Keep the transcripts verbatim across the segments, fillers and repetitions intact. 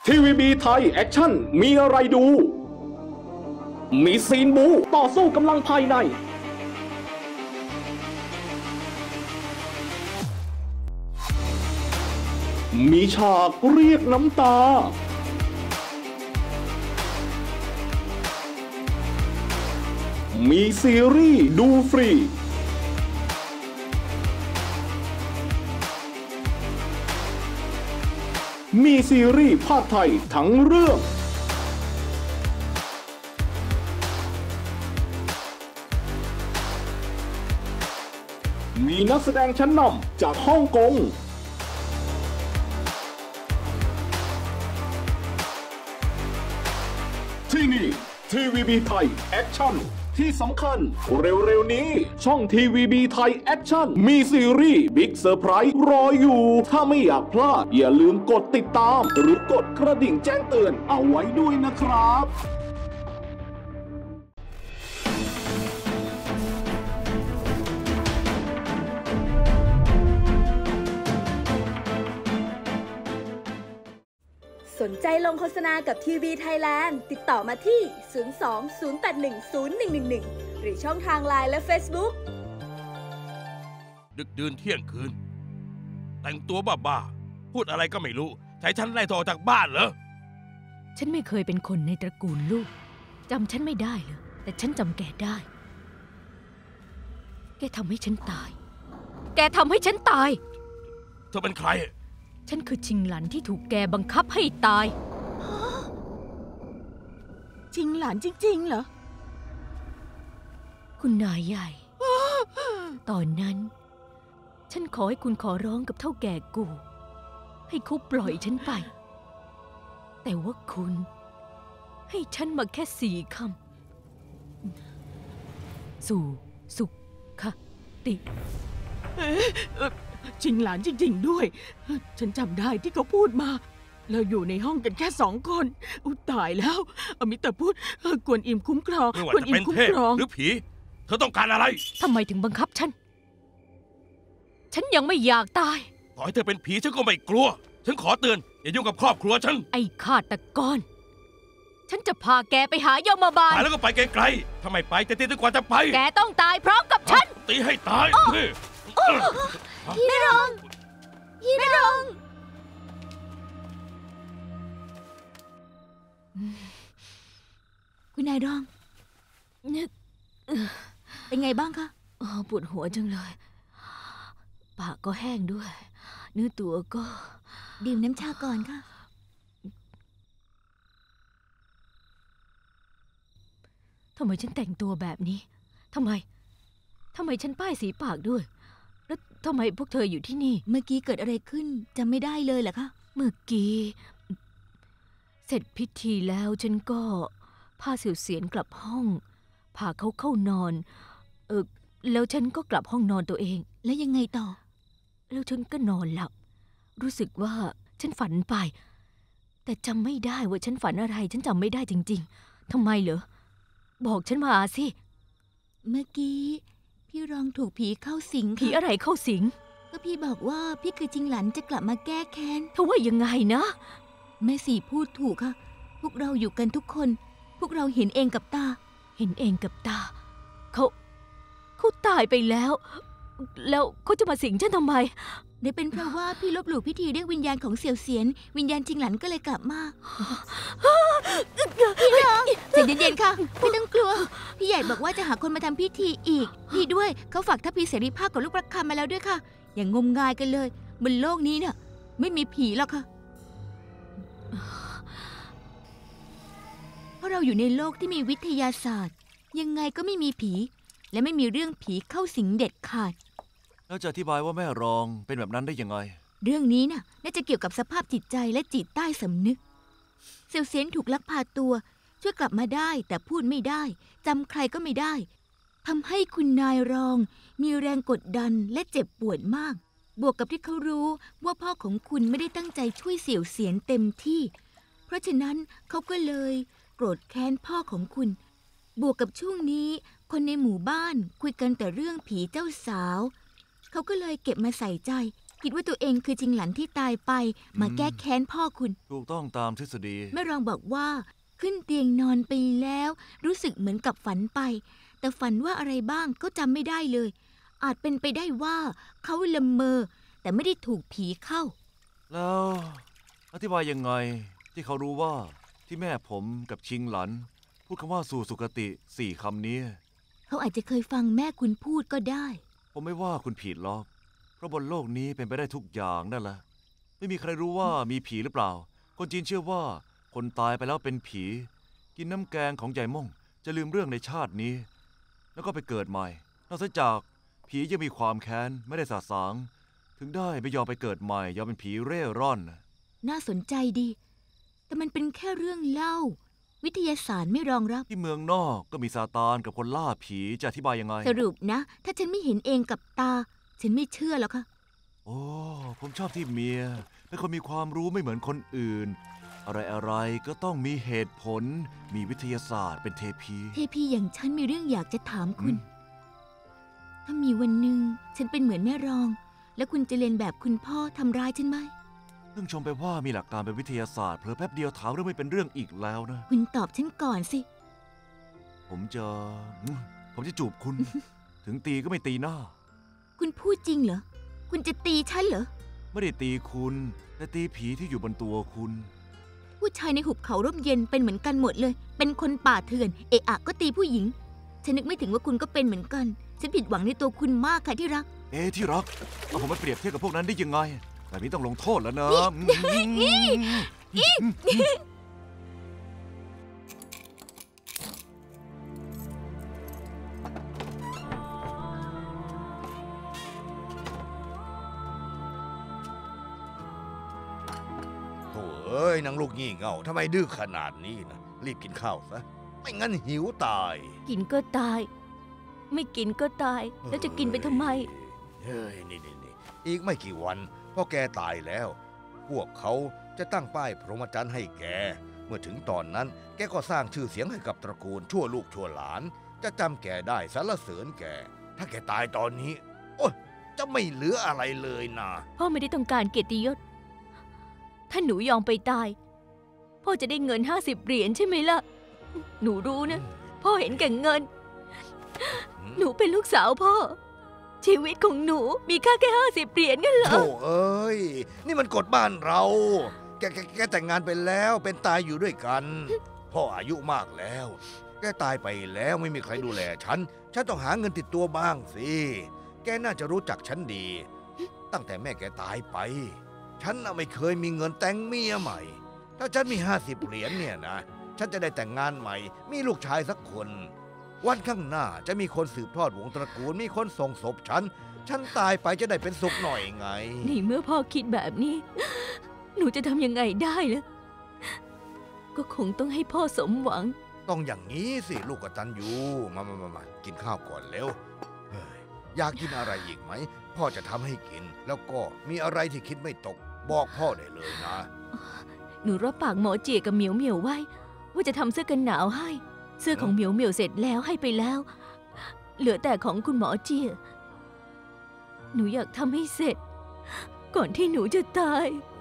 ที วี บี ไทยแอคชั่นมีอะไรดูมีซีนบูต่อสู้กำลังภายในมีฉากเรียกน้ำตามีซีรีส์ดูฟรีมีซีรีส์ภาคไทยทั้งเรื่องมีนักแสดงชั้นนำจากฮ่องกงที่นี่ ที วี บี ไทยแอคชั่นที่สำคัญเร็วๆนี้ช่อง ที วี บี ไทยแอคชั่นมีซีรีส์บิ๊กเซอร์ไพรส์รออยู่ถ้าไม่อยากพลาดอย่าลืมกดติดตามหรือกดกระดิ่งแจ้งเตือนเอาไว้ด้วยนะครับสนใจลงโฆษณากับทีวีไทยแลนด์ติดต่อมาที่ ศูนย์ สอง ศูนย์ แปด หนึ่ง ศูนย์ หนึ่ง หนึ่ง หนึ่ง หรือช่องทางไลน์และ Facebook ดึกดื่นเที่ยงคืนแต่งตัวบ้าๆพูดอะไรก็ไม่รู้ใช้ฉันไล่เธอออกจากบ้านเหรอฉันไม่เคยเป็นคนในตระกูลลูกจำฉันไม่ได้เลยแต่ฉันจำแกได้แกทำให้ฉันตายแกทำให้ฉันตายเธอเป็นใครฉันคือชิงหลันที่ถูกแกบังคับให้ตายชิงหลันจริงๆเหรอคุณนายใหญ่ ตอนนั้นฉันขอให้คุณขอร้องกับเท่าแก่กูให้เขาปล่อยฉันไปแต่ว่าคุณให้ฉันมาแค่สี่คำสู่สุขติชิงหลานจริงๆด้วยฉันจำได้ที่เขาพูดมาเราอยู่ในห้องกันแค่สองคนอุยตายแล้วอมิตาพูดกวนอิมคุ้มครองไม่ว่าจะเป็นเทพหรือผีเธอต้องการอะไรทำไมถึงบังคับฉันฉันยังไม่อยากตายต่อให้เธอเป็นผีฉันก็ไม่กลัวฉันขอเตือนอย่ายุ่งกับครอบครัวฉันไอ้ฆาตกรฉันจะพาแกไปหายมบาลตายแล้วก็ไปไกลๆถ้าไม่ไปจะตีจนกว่าจะไปแกต้องตายพร้อมกับฉันตีให้ตายพี่รองพี่รองคุณนายรองเป็นไงบ้างคะปวดหัวจังเลยปากก็แห้งด้วยเนื้อตัวก็ดื่มน้ำชาก่อนค่ะทำไมฉันแต่งตัวแบบนี้ทำไมทำไมฉันป้ายสีปากด้วยแล้วทำไมพวกเธออยู่ที่นี่เมื่อกี้เกิดอะไรขึ้นจำไม่ได้เลยเหรอคะเมื่อกี้เสร็จพิธีแล้วฉันก็พาเสี่ยวเสียนกลับห้องพาเขาเข้านอนเออแล้วฉันก็กลับห้องนอนตัวเองแล้วยังไงต่อแล้วฉันก็นอนหลับรู้สึกว่าฉันฝันไปแต่จำไม่ได้ว่าฉันฝันอะไรฉันจำไม่ได้จริงๆทำไมเหรอบอกฉันมาสิเมื่อกี้พี่รองถูกผีเข้าสิงผีอะไรเข้าสิงก็พี่บอกว่าพี่คือจิงหลันจะกลับมาแก้แค้นเธอว่ายังไงนะแม่สี่พูดถูกค่ะพวกเราอยู่กันทุกคนพวกเราเห็นเองกับตาเห็นเองกับตาเขาเขาตายไปแล้วแล้วเขาจะมาสิงฉันทำไมได้เป็นเพราะว่าพี่ลบหลู่พิธีเรียกวิญญาณของเสี่ยวเสียนวิญญาณจิงหลันก็เลยกลับมาพี่รองใจเย็นๆค่ะไม่ต้องกลัวพี่ใหญ่บอกว่าจะหาคนมาทำพิธีอีกพี่ด้วยเขาฝากทัพพีเสรีภาพกับลูกประคำมาแล้วด้วยค่ะอย่างงมงายกันเลยบนโลกนี้เนี่ยไม่มีผีหรอกค่ะเพราะเราอยู่ในโลกที่มีวิทยาศาสตร์ยังไงก็ไม่มีผีและไม่มีเรื่องผีเข้าสิงเด็ดขาดแล้วจะอธิบายว่าแม่รองเป็นแบบนั้นได้ยังไงเรื่องนี้น่ะน่าจะเกี่ยวกับสภาพจิตใจและจิตใต้สำนึกเซียวเซียนถูกลักพาตัวช่วยกลับมาได้แต่พูดไม่ได้จำใครก็ไม่ได้ทำให้คุณนายรองมีแรงกดดันและเจ็บปวดมากบวกกับที่เขารู้ว่าพ่อของคุณไม่ได้ตั้งใจช่วยเสี่ยวเซียนเต็มที่เพราะฉะนั้นเขาก็เลยโกรธแค้นพ่อของคุณบวกกับช่วงนี้คนในหมู่บ้านคุยกันแต่เรื่องผีเจ้าสาวเขาก็เลยเก็บมาใส่ใจคิดว่าตัวเองคือจิงหลันที่ตายไปมาแก้แค้นพ่อคุณถูกต้องตามทฤษฎีแม่รองบอกว่าขึ้นเตียงนอนไปแล้ว รู้สึกเหมือนกับฝันไป แต่ฝันว่าอะไรบ้างก็จำไม่ได้เลย อาจเป็นไปได้ว่าเขาละเมอ แต่ไม่ได้ถูกผีเข้าแล้วอธิบายยังไงที่เขารู้ว่าที่แม่ผมกับชิงหลัน พูดคำว่าสู่สุคติสี่คำนี้เขาอาจจะเคยฟังแม่คุณพูดก็ได้ผมไม่ว่าคุณผิดหรอกเพราะบนโลกนี้เป็นไปได้ทุกอย่างนั่นแหละไม่มีใครรู้ว่ามีผีหรือเปล่า คนจีนเชื่อว่าคนตายไปแล้วเป็นผี กินน้ำแกงของใหญ่ม่งจะลืมเรื่องในชาตินี้ แล้วก็ไปเกิดใหม่นอกจากผียังมีความแค้นไม่ได้สาสางถึงได้ไม่ยอมไปเกิดใหม่ยอมเป็นผีเร่ร่อนน่าสนใจดี แต่มันเป็นแค่เรื่องเล่า วิทยาศาสตร์ไม่รองรับที่เมืองนอกก็มีซาตานกับคนล่าผีจะอธิบายยังไงสรุปนะ ถ้าฉันไม่เห็นเองกับตา ฉันไม่เชื่อหรอกค่ะโอ้ผมชอบที่เมียเป็นคนมีความรู้ไม่เหมือนคนอื่น อะไรอะไรก็ต้องมีเหตุผล มีวิทยาศาสตร์เป็นเทพีเทพีอย่างฉันมีเรื่องอยากจะถามคุณอืมถ้ามีวันหนึ่งฉันเป็นเหมือนแม่รอง แล้วคุณจะเลียนแบบคุณพ่อทำร้ายฉันไหมเพิ่งชมไปว่ามีหลักการเป็นวิทยาศาสตร์เผลอแป๊บเดียวถามเรื่องไม่เป็นเรื่องอีกแล้วนะคุณตอบฉันก่อนสิผมจะอืมผมจะจูบคุณ ถึงตีก็ไม่ตีหน้าคุณพูดจริงเหรอ คุณจะตีฉันเหรอไม่ได้ตีคุณ แต่ตีผีที่อยู่บนตัวคุณผู้ชายในหุบเขาร่มเย็นเป็นเหมือนกันหมดเลย เป็นคนป่าเถื่อน เอะอะก็ตีผู้หญิง ฉันนึกไม่ถึงว่าคุณก็เป็นเหมือนกัน ฉันผิดหวังในตัวคุณมากค่ะที่รักเอ๊ะที่รักเอาผมมาเปรียบเทียบกับพวกนั้นได้ยังไงแบบนี้ต้องลงโทษแล้วนะอืมโถ่เอ้ยนางลูกงี่เง่าทำไมดื้อขนาดนี้นะรีบกินข้าวซะ ไม่งั้นหิวตายกินก็ตาย ไม่กินก็ตาย แล้วจะกินไปทำไมเฮ้ยนี่นี่นี่อีกไม่กี่วันพ่อแกตายแล้ว พวกเขาจะตั้งป้ายพรหมจรรย์ให้แก เมื่อถึงตอนนั้นแกก็สร้างชื่อเสียงให้กับตระกูลชั่วลูกชั่วหลาน จะจำแกได้สรรเสริญแก ถ้าแกตายตอนนี้ โอ้ยจะไม่เหลืออะไรเลยนะพ่อไม่ได้ต้องการเกียรติยศ ถ้าหนูยอมไปตาย พ่อจะได้เงินห้าสิบเหรียญใช่ไหมล่ะ หนูรู้นะ พ่อเห็นแก่เงิน หนูเป็นลูกสาวพ่อ ชีวิตของหนูมีค่าแค่ห้าสิบเหรียญงั้นเหรอโถ่เอ้ย นี่มันกฎบ้านเรา แกแกแกแต่งงานไปแล้วเป็นตายอยู่ด้วยกัน พ่ออายุมากแล้ว แกตายไปแล้วไม่มีใครดูแลฉัน ฉันต้องหาเงินติดตัวบ้างสิ แกน่าจะรู้จักฉันดี ตั้งแต่แม่แกตายไป ฉันน่ะไม่เคยมีเงินแต่งเมียใหม่ ถ้าฉันมีห้าสิบเหรียญเนี่ยนะ ฉันจะได้แต่งงานใหม่ มีลูกชายสักคน วันข้างหน้าจะมีคนสืบทอดวงตระกูล มีคนส่งศพฉัน ฉันตายไปจะได้เป็นสุขหน่อยไงนี่เมื่อพ่อคิดแบบนี้ หนูจะทำยังไงได้ล่ะ ก็คงต้องให้พ่อสมหวังต้องอย่างนี้สิลูกกตัญญูมามามามากินข้าวก่อนเร็วเฮ้ยอยากกินอะไรอีกไหม พ่อจะทำให้กิน แล้วก็มีอะไรที่คิดไม่ตก บอกพ่อได้เลยนะหนูรับปากหมอเจียกับเหมียวเหมียวไว้ ว่าจะทำเสื้อกันหนาวให้ เสื้อของเหมียวเหมียวเสร็จแล้วให้ไปแล้ว เหลือแต่ของคุณหมอเจีย หนูอยากทำให้เสร็จ ก่อนที่หนูจะตาย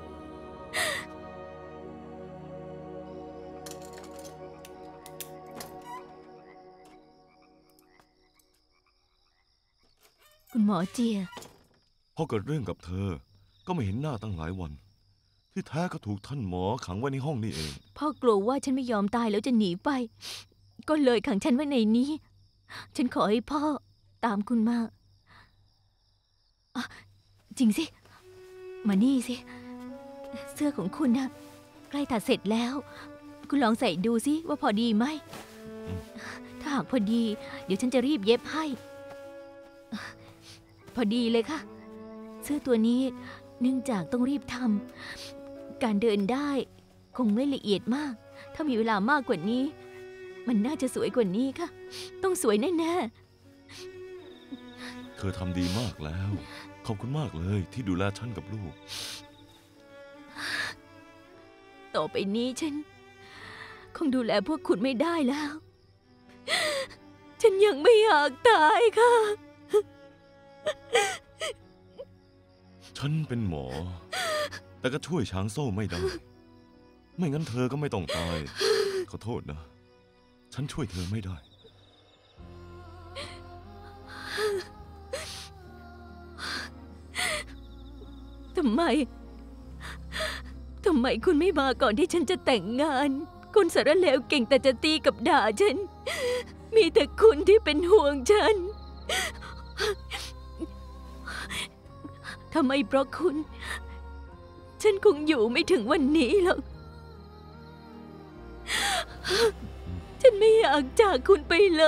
คุณหมอเจียพอเกิดเรื่องกับเธอ ก็ไม่เห็นหน้าตั้งหลายวัน ที่แท้ก็ถูกท่านหมอขังไว้ในห้องนี่เองพ่อกลัวว่าฉันไม่ยอมตายแล้วจะหนีไป ก็เลยขังฉันไว้ในนี้ ฉันขอให้พ่อตามคุณมาอ่ะจริงสิ มานี่สิ เสื้อของคุณนะใกล้ตัดเสร็จแล้ว คุณลองใส่ดูสิว่าพอดีไหม ถ้าหากพอดี เดี๋ยวฉันจะรีบเย็บให้ พอดีเลยค่ะ เสื้อตัวนี้เนื่องจากต้องรีบทำการเดินได้คงไม่ละเอียดมาก ถ้ามีเวลามากกว่านี้ มันน่าจะสวยกว่านี้ค่ะ ต้องสวยแน่เธอทำดีมากแล้ว ขอบคุณมากเลยที่ดูแลฉันกับลูกๆต่อไปนี้ฉัน คงดูแลพวกคุณไม่ได้แล้ว ฉันยังไม่อยากตายค่ะฉันฉันเป็นหมอ แต่ก็ช่วยช้างโซ่ไม่ได้ ไม่งั้นเธอก็ไม่ต้องตาย ขอโทษนะ ฉันช่วยเธอไม่ได้ทำไม ทำไมคุณไม่มาก่อนที่ฉันจะแต่งงาน คนสารเลวเก่งแต่จะตีกับด่าฉัน มีแต่คุณที่เป็นห่วงฉัน ทำไมเพราะคุณ ฉันคงอยู่ไม่ถึงวันนี้หรอก ฉันไม่อยากจากคุณไปเลย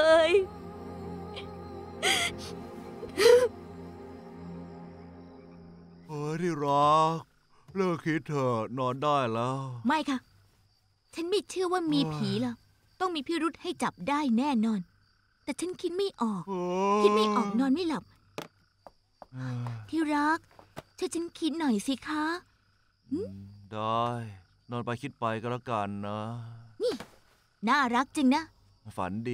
เฮ้ยที่รักเลิกคิดเถอะนอนได้แล้วไม่ค่ะ ฉันไม่เชื่อว่ามีผีหรอกต้องมีพิรุธให้จับได้แน่นอน แต่ฉันคิดไม่ออก คิดไม่ออกนอนไม่หลับ ที่รักช่วยฉันคิดหน่อยสิคะได้ นอนไปคิดไปก็แล้วกันนะนี่น่ารักจริงนะฝันดี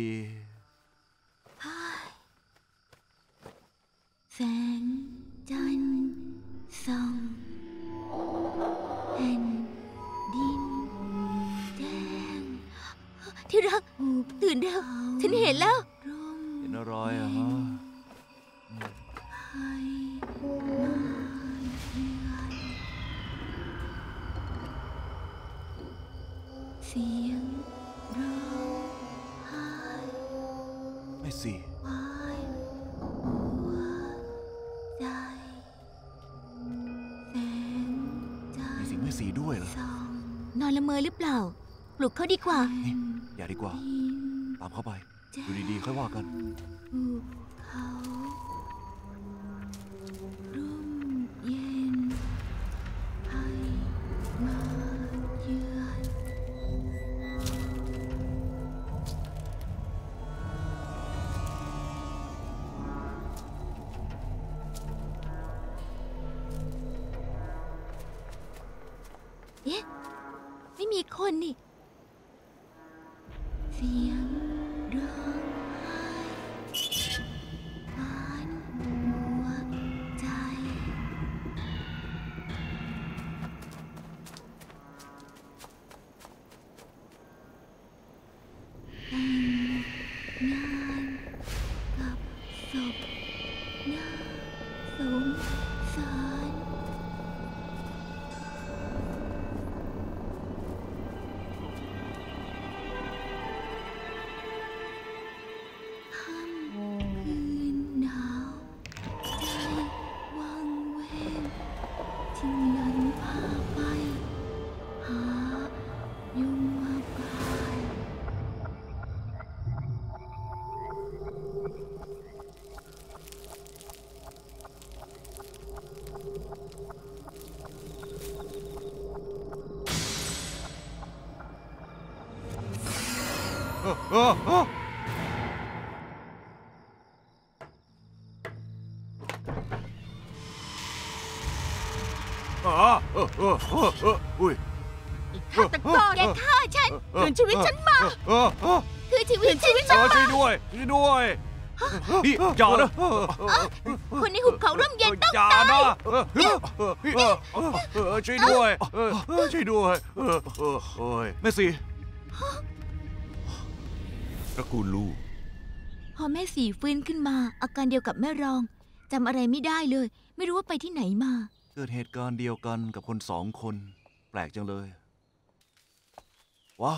แสงจันทร์ส่องแผ่นดินแดงที่รักตื่นเร็วฉันเห็นแล้วเห็นอะไรอะฮะเสียงร้องไห้ไม่สิวายหัวใจแสงจันทมีร์สิไม่สีด้วยเหรอส่องนอนละเมอหรือเปล่า ปลุกเขาดีกว่านี่อย่าดีกว่า ตามเข้าไป อยู่ดีๆค่อยว่ากันภูเขาร่มเย็นให้มาเยือนเอ๊ะ ไม่มีคนนี่ เสียงร้องไห้ปานหัวใจแต่งงานกับศพน่าสงสารค่ำคืนหนาวใจวังเวงที่นั้นพาไป หายุงมาบายเออเออเอออ่าเออเออเออเอออุ้ยฆาตกรแกฆ่าฉัน คืนชีวิตฉันมาเออเออคือชีวิตฉันเออช่วยด้วยช่วยด้วยนี่อย่านะคนในหุบเขาร่มเย็นต้องอย่าตายนะเออเออเออเออเออช่วยด้วยเออเออช่วยด้วยเออเออโอ้ยแม่สีตระกูลลู่พอแม่สีฟื้นขึ้นมา อาการเดียวกับแม่รองจำอะไรไม่ได้เลย ไม่รู้ว่าไปที่ไหนมาเกิดเหตุการณ์เดียวกันกับคนสองคน แปลกจังเลย ว้าว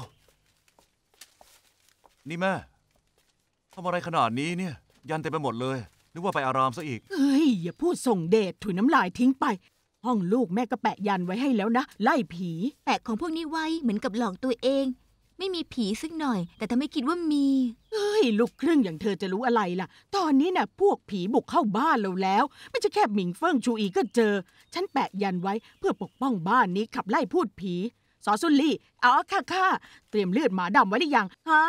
นี่แม่ทำอะไรขนาดนี้เนี่ย ยันเต็มไปหมดเลย นึกว่าไปอารามซะอีกเฮ้ย อย่าพูดส่งเดชถุยน้ำลายทิ้งไป ห้องลูกแม่ก็แปะยันไว้ให้แล้วนะ ไล่ผีแปะของพวกนี้ไว้เหมือนกับหลอกตัวเอง ไม่มีผีสักหน่อย แต่ทำให้คิดว่ามีเฮ้ย ลูกครึ่งอย่างเธอจะรู้อะไรล่ะ ตอนนี้น่ะพวกผีบุกเข้าบ้านเราแล้ว ไม่ใช่แค่หมิงเฟิ่งชูอีก็เจอ ฉันแปะยันไว้เพื่อปกป้องบ้านนี้ขับไล่พูดผี สอสุนลี่เอาค่ะค่ะเตรียมเลือดหมาดำไว้หรือยังฮะ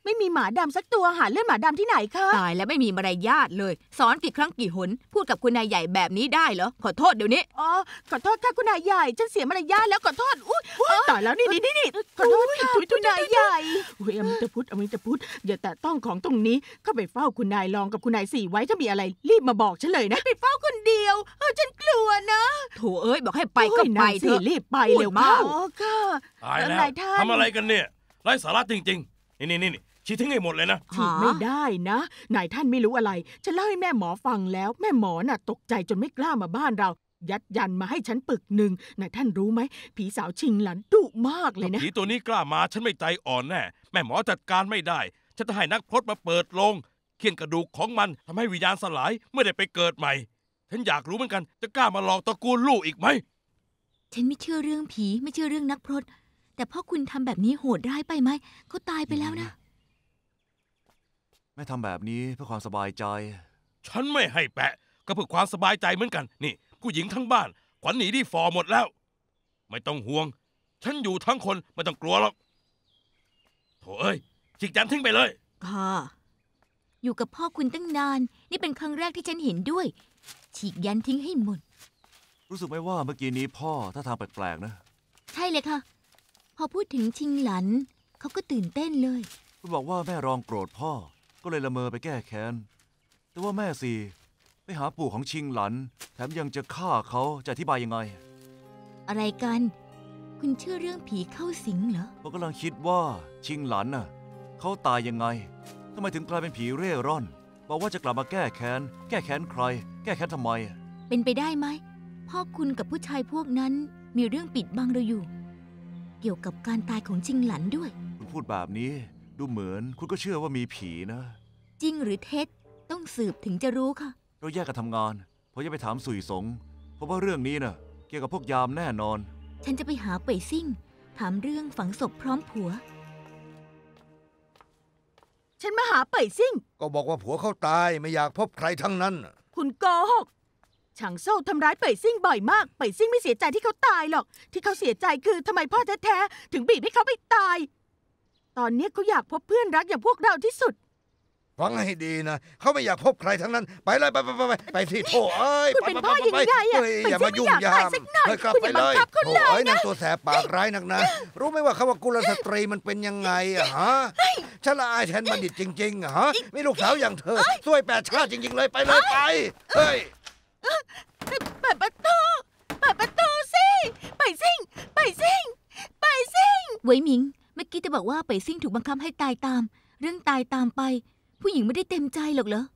ไม่มีหมาดำสักตัวหาเลือดหมาดำที่ไหนคะตายแล้วไม่มีมารยาทเลยสอนกี่ครั้งกี่หนพูดกับคุณนายใหญ่แบบนี้ได้เหรอขอโทษเดี๋ยวนี้อ๋อขอโทษค่ะคุณนายใหญ่ฉันเสียมารยาทแล้วขอโทษอุ้ยตายแล้วนี่นี่นี่ขอโทษค่ะคุณนายใหญ่อุ้ยอมิตพุทธอมิตพุทธอย่าแตะต้องของตรงนี้เข้าไปเฝ้าคุณนายรองกับคุณนายสี่ไว้ถ้ามีอะไรรีบมาบอกฉันเลยนะไปเฝ้าคนเดียวเออฉันกลัวนะโถเอ้ยบอกให้ไปก็ไปเถอะรีบไปเร็วพูดมากอ๋อค่ะตายแล้วนายท่านทำอะไรกันเนี่ยไร้สาระจริงๆ นี่นี่นี่ชี้ทิ้งให้หมดเลยนะฉีดไม่ได้นะนายท่านไม่รู้อะไรฉันเล่าให้แม่หมอฟังแล้วแม่หมอน่ะตกใจจนไม่กล้ามาบ้านเรา ยัดยันมาให้ฉันปึกหนึ่งนายท่านรู้ไหมผีสาวชิงหลันดุมากเลยนะผีตัวนี้กล้ามาฉันไม่ใจอ่อนแน่แม่หมอจัดการไม่ได้ฉันจะให้นักพรตมาเปิดโลงเคี่ยนกระดูกของมันทำให้วิญญาณสลายไม่ได้ไปเกิดใหม่ฉันอยากรู้เหมือนกันจะกล้ามาหลอกตระกูลลูกอีกไหมฉันไม่เชื่อเรื่องผีไม่เชื่อเรื่องนักพรตแต่พ่อคุณทำแบบนี้โหดร้ายไปไหมเขาตายไปแล้วนะแม่ทำแบบนี้เพื่อความสบายใจฉันไม่ให้แปะก็เพื่อความสบายใจเหมือนกันนี่ผู้หญิงทั้งบ้านขวัญหนีที่ฟอหมดแล้ว ไม่ต้องห่วงฉันอยู่ทั้งคนไม่ต้องกลัวหรอกโถ่เอ้ยจิกยันทิ้งไปเลยค่ะอยู่กับพ่อคุณตั้งนานนี่เป็นครั้งแรกที่ฉันเห็นด้วย ฉีกยันทิ้งให้หมดรู้สึกไหมว่าเมื่อกี้นี้พ่อท่าทางแปลกๆนะใช่เลยค่ะ พอพูดถึงชิงหลันเขาก็ตื่นเต้นเลยคุณบอกว่าแม่รองโกรธพ่อก็เลยละเมอไปแก้แค้นแต่ว่าแม่สี่ไปหาปู่ของชิงหลันแถมยังจะฆ่าเขาจะอธิบายยังไงอะไรกัน คุณเชื่อเรื่องผีเข้าสิงเหรอผมกำลังคิดว่าชิงหลันน่ะเขาตายยังไงทำไมถึงกลายเป็นผีเร่ร่อนบอกว่าจะกลับมาแก้แค้นแก้แค้นใคร แก้แค้นทำไมเป็นไปได้ไหมพ่อคุณกับผู้ชายพวกนั้นมีเรื่องปิดบังเราอยู่ เกี่ยวกับการตายของชิงหลันด้วยคุณพูดแบบนี้ดูเหมือนคุณก็เชื่อว่ามีผีนะจริงหรือเท็จต้องสืบถึงจะรู้ค่ะเราแยกกันทำงานผมจะไปถามสุยสงเพราะว่าเรื่องนี้น่ะเกี่ยวกับพวกยามแน่นอนฉันจะไปหาเป่ยซิ่งถามเรื่องฝังศพพร้อมผัวฉันมาหาเป่ยซิ่งก็บอกว่าผัวเขาตายไม่อยากพบใครทั้งนั้นคุณโกหกฉางโซ่ทำร้ายเป่ยซิ่งบ่อยมากเป่ยซิ่งไม่เสียใจที่เขาตายหรอกที่เขาเสียใจคือทำไมพ่อแท้ๆถึงบีบให้เขาไปตาย ตอนนี้เขาอยากพบเพื่อนรักอย่างพวกเราที่สุดฟังให้ดีนะเขาไม่อยากพบใครทั้งนั้นไปเลยไปไปไปไปไปที่โถเอ้ยคุณเป็นพ่อยังไงอะเฮ้ยอย่ามายุ่งยามเฮ้ยกลับไปเลยโถเอ้ยนางตัวแสบปากร้ายนักนะรู้ไหมว่าคำว่ากุลสตรีมันเป็นยังไงอะฮะฉันละอายแทนบัณฑิตจริงๆอะฮะมีลูกสาวอย่างเธอช่วยแปดชาติจริงๆเลยไปเลยไปเฮ้ยเปิดประตูเปิดประตูสิเป่ยซิ่งเป่ยซิ่งเป่ยซิ่งเวยหมิงเมื่อกี้จะบอกว่าเป่ยซิ่งถูกบังคับให้ตายตาม เรื่องตายตามไป ผู้หญิงไม่ได้เต็มใจหรอกเหรอ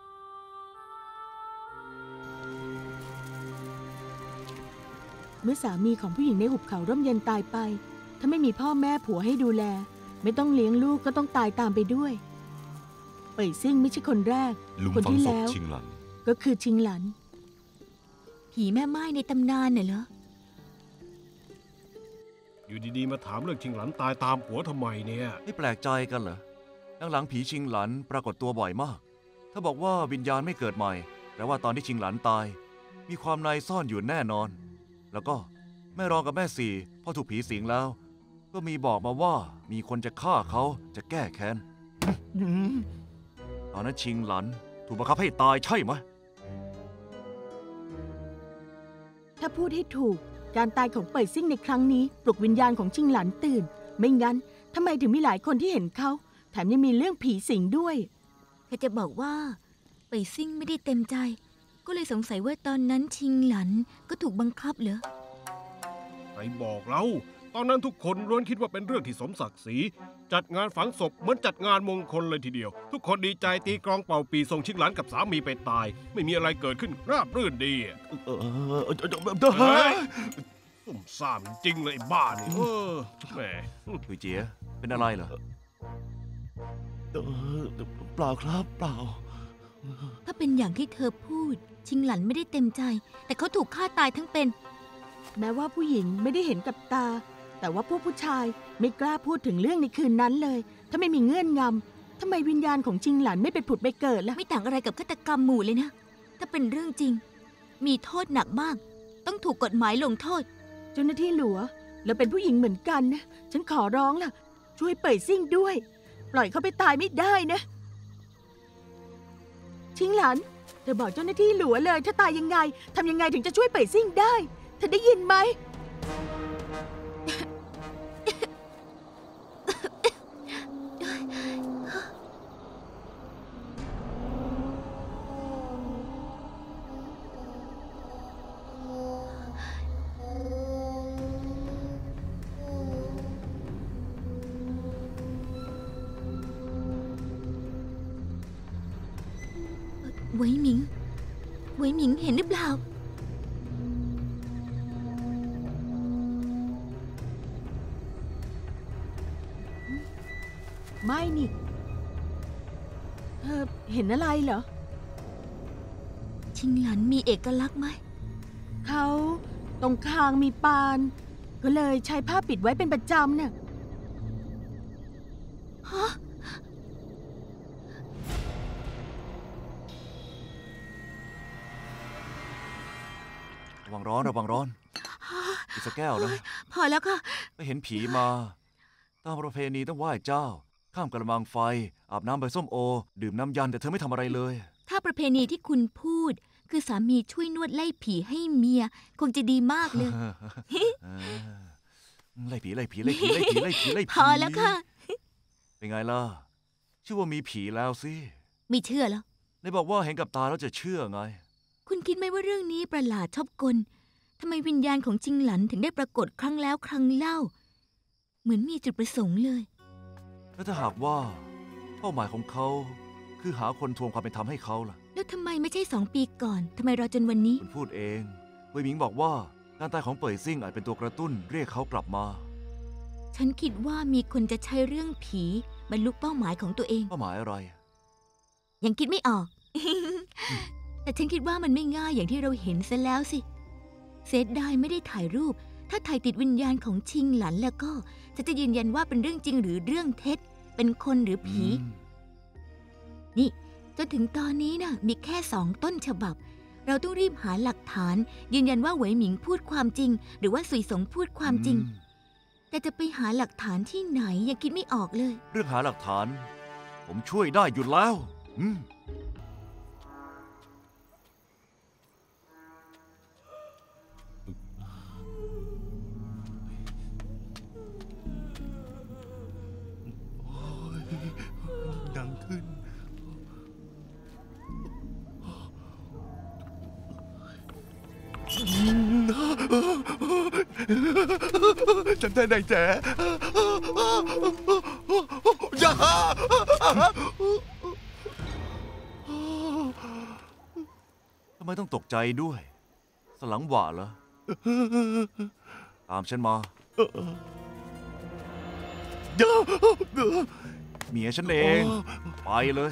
เมื่อสามีของผู้หญิงในหุบเขาร่มเย็นตายไปถ้าไม่มีพ่อแม่ผัวให้ดูแล ไม่ต้องเลี้ยงลูกก็ต้องตายตามไปด้วยเป่ยซิ่งไม่ใช่คนแรกลุงคนฝังที่ศพแล้วชิงหลันก็คือชิงหลันผีแม่ไม้ในตำนานน่ะเหรออยู่ดีๆมาถามเรื่องชิงหลันตายตามผัวทำไมเนี่ยไม่แปลกใจกันเหรอหลังๆผีชิงหลันปรากฏตัวบ่อยมาก ถ้าบอกว่าวิญญาณไม่เกิดใหม่แปลว่าตอนที่ชิงหลันตาย มีความในซ่อนอยู่แน่นอน แล้วก็แม่รองกับแม่สี่พอถูกผีสิงแล้ว ก็มีบอกมาว่ามีคนจะฆ่าเขาจะแก้แค้นตอนนั้นชิงหลันถูกบังคับให้ตายใช่ไหมถ้าพูดให้ถูกการตายของเป่ยซิ่งในครั้งนี้ปลุกวิญญาณของชิงหลันตื่น ไม่งั้นทำไมถึงมีหลายคนที่เห็นเขาแถมยังมีเรื่องผีสิงด้วยแค่จะบอกว่าเป่ยซิ่งไม่ได้เต็มใจ ก็เลยสงสัยว่าตอนนั้นชิงหลันก็ถูกบังคับเหรอใครบอกเราตอนนั้นทุกคนล้วนคิดว่าเป็นเรื่องที่สมศักดิ์ศรีจัดงานฝังศพเหมือนจัดงานมงคลเลยทีเดียว ทุกคนดีใจตีกลองเป่าปีส่งชิงหลันกับสามีไปตาย ไม่มีอะไรเกิดขึ้นราบรื่นดีเออเออเออเฮ้ยซุ่มซ่ามจริงเลยไอ้บ้านี่เออแหมคุยเจียเป็นอะไรเหรอเออเปล่าครับเปล่าถ้าเป็นอย่างที่เธอพูด ชิงหลันไม่ได้เต็มใจ แต่เขาถูกฆ่าตายทั้งเป็นแม้ว่าผู้หญิงไม่ได้เห็นกับตา แต่ว่าพวกผู้ชายไม่กล้าพูดถึงเรื่องในคืนนั้นเลย ถ้าไม่มีเงื่อนงำทำไมวิญญาณของชิงหลันไม่ไปผุดไปเกิดล่ะไม่ต่างอะไรกับฆาตกรรมหมู่เลยนะ ถ้าเป็นเรื่องจริง มีโทษหนักมาก ต้องถูกกฎหมายลงโทษเจ้าหน้าที่หลัวเราเป็นผู้หญิงเหมือนกันนะฉันขอร้องล่ะ ช่วยเป่ยซิ่งด้วย ปปล่อยเขาไปตายไม่ได้นะชิงหลันเธอบอกเจ้าหน้าที่หลัวเลยถ้าตายยังไงทำยังไงถึงจะช่วยเป่ยซิ่งได้เธอได้ยินไหมเหวยหมิงเหวยหมิงเห็นหรือเปล่าไม่นี่เธอเห็นอะไรเหรอชิงหลันมีเอกลักษณ์ไหมเขาตรงคางมีปานก็เลยใช้ผ้าปิดไว้เป็นประจำเนี่ยฮะระวังร้อนระวังร้อนอีกสักแก้วนะพอแล้วค่ะไม่เห็นผีมาตามประเพณีต้องไหว้เจ้าข้ามกระมังไฟอาบน้ำใบส้มโอดื่มน้ำยันแต่เธอไม่ทำอะไรเลยถ้าประเพณีที่คุณพูดคือสามีช่วยนวดไล่ผีให้เมียคงจะดีมากเลยไล่ผีไล่ผีไล่ผีไล่ผีไล่ผีไล่ผีพอแล้วค่ะเป็นไงล่ะชื่อว่ามีผีแล้วสิไม่เชื่อแล้วในบอกว่าเห็นกับตาแล้วจะเชื่อไงคุณคิดไหมว่าเรื่องนี้ประหลาดชอบกลทำไมวิญญาณของจิงหลันถึงได้ปรากฏครั้งแล้วครั้งเล่าเหมือนมีจุดประสงค์เลยแล้วถ้าหากว่าเป้าหมายของเขาคือหาคนทวงความเป็นธรรมให้เขาล่ะแล้วทำไมไม่ใช่สองปีก่อนทำไมรอจนวันนี้คุณพูดเองเว่ยหมิงบอกว่าการตายของเป่ยซิ่งอาจเป็นตัวกระตุ้นเรียกเขากลับมาฉันคิดว่ามีคนจะใช้เรื่องผีบรรลุเป้าหมายของตัวเองเป้าหมายอะไรยังคิดไม่ออก แต่ฉันคิดว่ามันไม่ง่ายอย่างที่เราเห็นซะแล้วสิเซดได้ไม่ได้ถ่ายรูปถ้าถ่ายติดวิญญาณของชิงหลันแล้วก็จะจะยืนยันว่าเป็นเรื่องจริงหรือเรื่องเท็จเป็นคนหรือผีนี่จนถึงตอนนี้นะมีแค่สองต้นฉบับเราต้องรีบหาหลักฐานยืนยันว่าเหวยหมิงพูดความจริงหรือว่าสุยสงพูดความจริงแต่จะไปหาหลักฐานที่ไหนยังคิดไม่ออกเลยเรื่องหาหลักฐานผมช่วยได้อยู่แล้วอืมดังขึ้นฉันได้ได้แจ๋อย่าทำไมต้องตกใจด้วยสลังหวะเหรอตามฉันมาเมียฉันเองไปเลย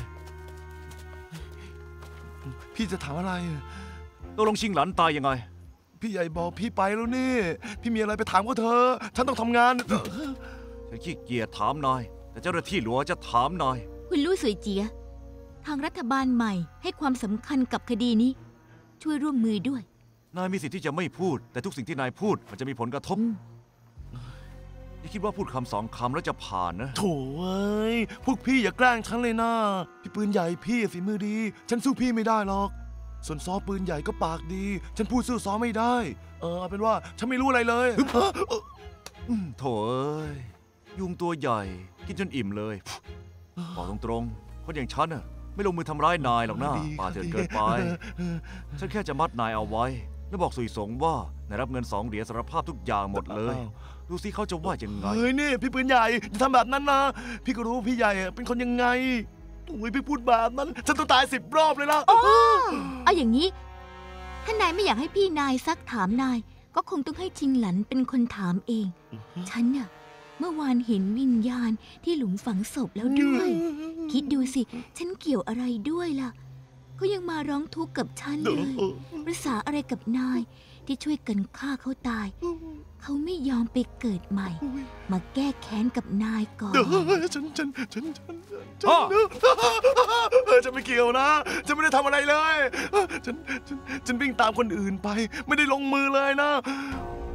พี่จะถามอะไรตกลงชิงหลันตายยังไงพี่ใหญ่บอกพี่ไปแล้วนี่พี่มีอะไรไปถามก็เธอฉันต้องทำงานฉันขี้เกียจถามนายแต่เจ้าหน้าที่หลวงจะถามนายคุณลู่สวยเจียทางรัฐบาลใหม่ให้ความสำคัญกับคดีนี้ช่วยร่วมมือด้วยนายมีสิทธิ์ที่จะไม่พูดแต่ทุกสิ่งที่นายพูดมันจะมีผลกระทบอย่าคิดว่าพูดคำสองคำแล้วจะผ่านนะโถ่เอ้ยพวกพี่อย่าแกล้งฉันเลยนะพี่ปืนใหญ่พี่ฝีมือดีฉันสู้พี่ไม่ได้หรอกส่วนซอปืนใหญ่ก็ปากดีฉันพูดสู้ซอไม่ได้เออเป็นว่าฉันไม่รู้อะไรเลยโถ่เอ้ยยุงตัวใหญ่กินจนอิ่มเลยบอกตรงๆคนอย่างฉันน่ะไม่ลงมือทำร้ายนายหรอกนะป่าเถื่อนเกินไปฉันแค่จะมัดนายเอาไว้แล้วบอกสุยสงว่านายรับเงินสองเหรียญสารภาพทุกอย่างหมดเลยดูสิเขาจะว่ายังไงเฮ้ยนี่พี่ปืนใหญ่จะทำแบบนั้นนะพี่ก็รู้พี่ใหญ่เป็นคนยังไงโอ้ยพี่พูดแบบนั้นฉันต้องตายสิบรอบเลยนะอ๋อเอาอย่างนี้ถ้านายไม่อยากให้พี่นายซักถามนายก็คงต้องให้ชิงหลันเป็นคนถามเองฉันน่ะเมื่อวานเห็นวิญญาณที่หลุมฝังศพแล้วด้วยคิดดูสิฉันเกี่ยวอะไรด้วยล่ะเขายังมาร้องทุกข์กับฉันเลยประสาอะไรกับนายที่ช่วยกันฆ่าเขาตายเขาไม่ยอมไปเกิดใหม่มาแก้แค้นกับนายก่อนฉันฉันฉันฉันฉันฉันไม่เกี่ยวนะฉันไม่ได้ทำอะไรเลยฉันฉันฉันวิ่งตามคนอื่นไปไม่ได้ลงมือเลยนะ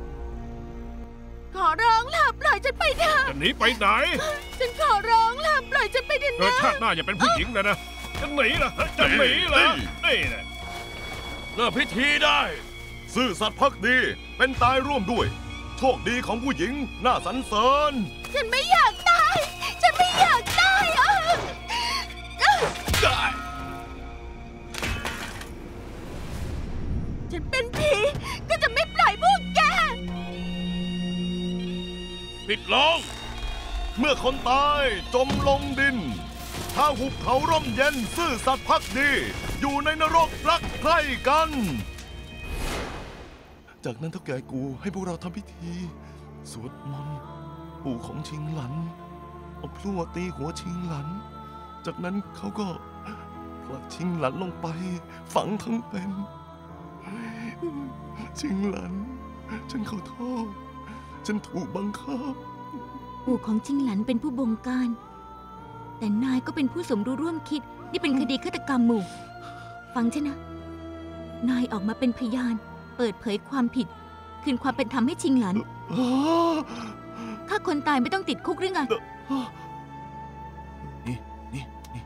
ขอร้องล่ะปล่อยฉันไปเถอะจะหนีไปไหนฉันขอร้องล่ะปล่อยล่อยฉันไปเถอะเกิดนะชาติหน้าอย่าเป็นผู้หญิงเลยนะจะหนีเหรอจะหนีเหรอนี่นะเลิกพิธีได้ซื่อสัตย์ภักดีเป็นตายร่วมด้วย โชคดีของผู้หญิงน่าสรรเสริญฉันไม่อยากตาย ฉันไม่อยากตายอ่ะฉันเป็นผีก็จะไม่ปล่อยพวกแกปิดลงเมื่อคนตายจมลงดินถ้าหุบเขาร่มเย็นซื่อสัตย์ภักดี อยู่ในนรกรักใคร่กัน จากนั้นเท่าแก่กูให้พวกเราทำพิธี สวดมนต์ปู่ของชิงหลันเอาพลั่วตีหัวชิงหลัน จากนั้นเขาก็ผลักชิงหลันลงไป ฝังทั้งเป็น ชิงหลัน ฉันขอโทษ ฉันถูกบังคับปู่ของจิงหลันเป็นผู้บงการ แต่นายก็เป็นผู้สมรู้ร่วมคิด นี่เป็นคดีฆาตกรรมหมู่ ฟังฉันนะ นายออกมาเป็นพยาน เปิดเผยความผิด คืนความเป็นธรรมให้ชิงหลัน ถ้าคนตายไม่ต้องติดคุกหรือไงนี่นี่นี่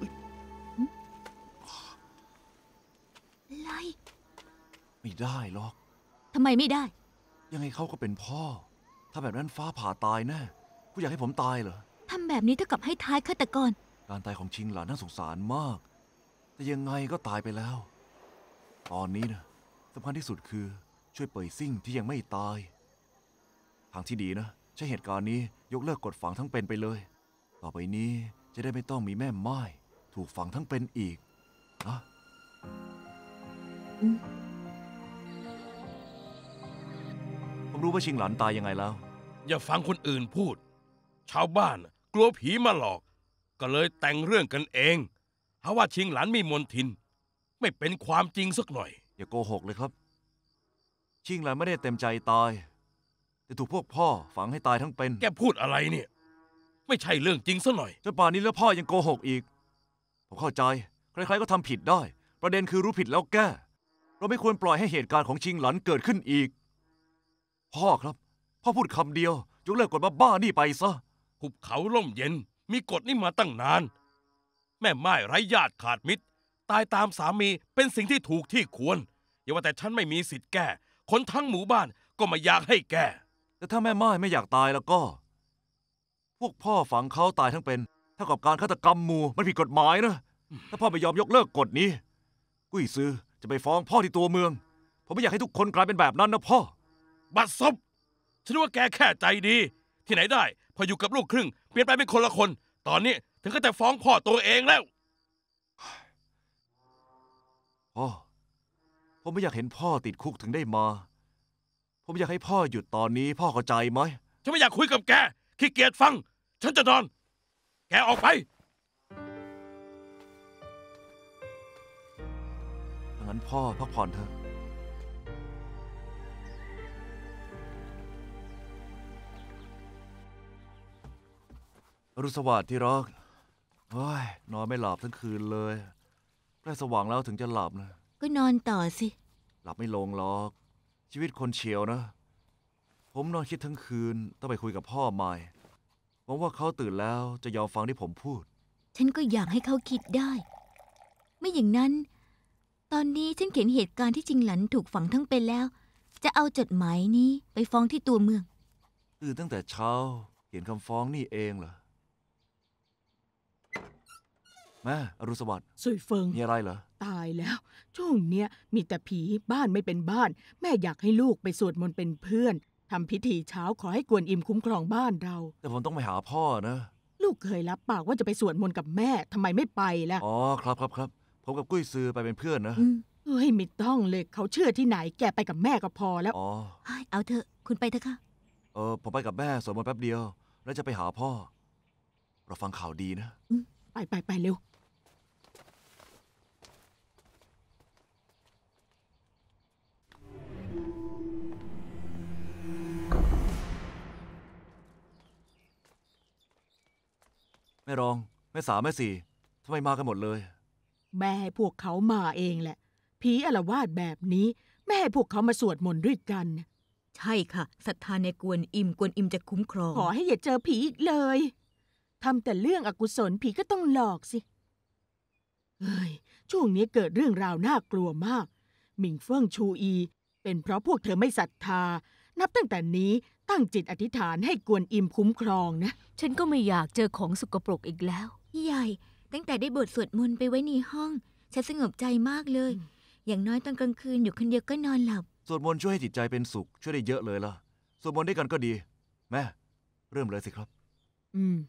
อะไรไม่ได้หรอกทำไมไม่ได้ยังไงเขาก็เป็นพ่อ ถ้าแบบนั้นฟ้าผ่าตายแน่ผู้อยากให้ผมตายเหรอทำแบบนี้เท่ากับให้ท้ายฆาตกรการตายของชิงหลานน่าสงสารมาก แต่ยังไงก็ตายไปแล้ว ตอนนี้นะสำคัญที่สุดคือช่วยเป่ยซิ่งที่ยังไม่ตาย ทางที่ดีนะใช้เหตุการณ์นี้ยกเลิกกฎฝังทั้งเป็นไปเลย ต่อไปนี้จะได้ไม่ต้องมีแม่ไม้ถูกฝังทั้งเป็นอีกนะอืมผมรู้ว่าชิงหลานตายยังไงแล้วอย่าฟังคนอื่นพูด ชาวบ้านกลัวผีมาหลอก ก็เลยแต่งเรื่องกันเองหาว่าชิงหลันมีมนทิน ไม่เป็นความจริงสักหน่อยอย่าโกหกเลยครับ ชิงหลานไม่ได้เต็มใจตาย แต่ถูกพวกพ่อฝังให้ตายทั้งเป็นแกพูดอะไรเนี่ย ไม่ใช่เรื่องจริงซะหน่อยจนป่านนี้แล้วพ่อยังโกหกอีก ผมเข้าใจ ใครๆก็ทำผิดได้ ประเด็นคือรู้ผิดแล้วแก้ เราไม่ควรปล่อยให้เหตุการณ์ของชิงหลันเกิดขึ้นอีก พ่อครับ พ่อพูดคำเดียวยกเลิกกฎบ้าๆนี่ไปซะหุบเขาล่มเย็นมีกฎนี้มาตั้งนาน แม่ไม้ไร้ญาติขาดมิตร ตายตามสามีเป็นสิ่งที่ถูกที่ควร อย่าว่าแต่ฉันไม่มีสิทธิ์แก้ คนทั้งหมู่บ้านก็ไม่อยากให้แก้แต่ถ้าแม่ไม้ไม่อยากตายแล้วก็ พวกพ่อฝังเขาตายทั้งเป็นเท่ากับการฆาตกรรมหมู่มันผิดกฎหมายนะ ถ้าพ่อไม่ยอมยกเลิกกฎนี้ กุ้ยซือจะไปฟ้องพ่อที่ตัวเมือง ผมไม่อยากให้ทุกคนกลายเป็นแบบนั้นนะพ่อบัดซบฉันว่าแกแค่ใจดี ที่ไหนได้พออยู่กับลูกครึ่งเปลี่ยนไปเป็นคนละคน ตอนนี้ถึงก็จะฟ้องพ่อตัวเองแล้วพ่อ ผมไม่อยากเห็นพ่อติดคุกถึงได้มา ผมอยากให้พ่อหยุดตอนนี้พ่อเข้าใจไหมฉันไม่อยากคุยกับแกขี้เกียจฟัง ฉันจะนอน แกออกไปงั้นพ่อพักผ่อนเถอะ อรุณสวัสดิ์ที่รักเฮ้ยนอนไม่หลับทั้งคืนเลยใกล้สว่างแล้วถึงจะหลับนะก็นอนต่อสิหลับไม่ลงหรอก ชีวิตคนเฉียวนะ ผมนอนคิดทั้งคืนต้องไปคุยกับพ่อใหม่หวังว่าเขาตื่นแล้วจะยอมฟังที่ผมพูดฉันก็อยากให้เขาคิดได้ ไม่อย่างนั้น ตอนนี้ฉันเขียนเหตุการณ์ที่จิงหลันถูกฝังทั้งเป็นแล้ว จะเอาจดหมายนี้ไปฟ้องที่ตัวเมืองตื่นตั้งแต่เช้าเขียนคำฟ้องนี่เองเหรอแม่อรุณสวัสดิ์สุยเฟิงมีอะไรเหรอตายแล้ว ช่วงเนี้ยมีแต่ผีบ้านไม่เป็นบ้าน แม่อยากให้ลูกไปสวดมนต์เป็นเพื่อนทำพิธีเช้าขอให้กวนอิมคุ้มครองบ้านเราแต่ผมต้องไปหาพ่อนะลูกเคยรับปากว่าจะไปสวดมนต์กับแม่ทำไมไม่ไปล่ะอ๋อครับครับครับผมกับกุ้ยซือไปเป็นเพื่อนนะอืมเฮ้ยไม่ต้องเลยเขาเชื่อที่ไหนแกไปกับแม่ก็พอแล้วอ๋อเอาเถอะ คุณไปเถอะค่ะเออผมไปกับแม่สวดมนต์แป๊บเดียว แล้วจะไปหาพ่อ เราฟังข่าวดีนะไปไปไปเร็วแม่รอง แม่สามแม่สี่ทำไมมากันหมดเลยแม่ให้พวกเขามาเองแหละ ผีอาละวาดแบบนี้ แม่ให้พวกเขามาสวดมนต์ด้วยกันใช่ค่ะศรัทธาในกวนอิมกวนอิมจะคุ้มครองขอให้อย่าเจอผีอีกเลยทำแต่เรื่องอกุศลผีก็ต้องหลอกสิเฮ้ยช่วงนี้เกิดเรื่องราวน่ากลัวมากหมิงเฟิ่งชูอีเป็นเพราะพวกเธอไม่ศรัทธานับตั้งแต่นี้ตั้งจิตอธิษฐานให้กวนอิมคุ้มครองนะฉันก็ไม่อยากเจอของสกปรกอีกแล้วพี่ใหญ่ตั้งแต่ได้บทสวดมนต์ไปไว้ในห้องฉันสงบใจมากเลยอย่างน้อยตอนกลางคืนอยู่คนเดียวก็นอนหลับสวดมนต์ช่วยให้จิตใจเป็นสุขช่วยได้เยอะเลยล่ะสวดมนต์ด้วยกันก็ดีแม่เริ่มเลยสิครับอืม